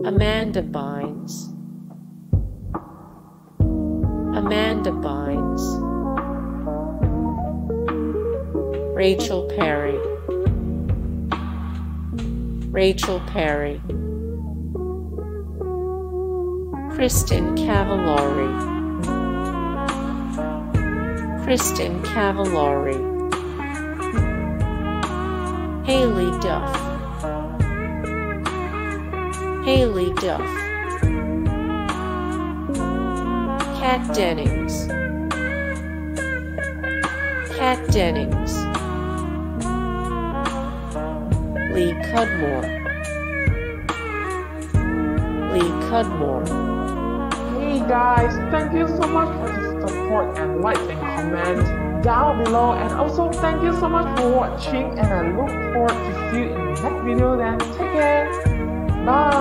Amanda Bynes, Amanda Bynes, Rachel Perry, Rachel Perry, Kristen Cavallari, Kristen Cavallari, Haylie Duff, Haylie Duff, Kat Dennings, Kat Dennings, Leah Cudmore, Leah Cudmore. Hey guys, thank you so much for the support and likes and comments down below, and also thank you so much for watching, and I look forward to see you in the next video. Then take care, bye.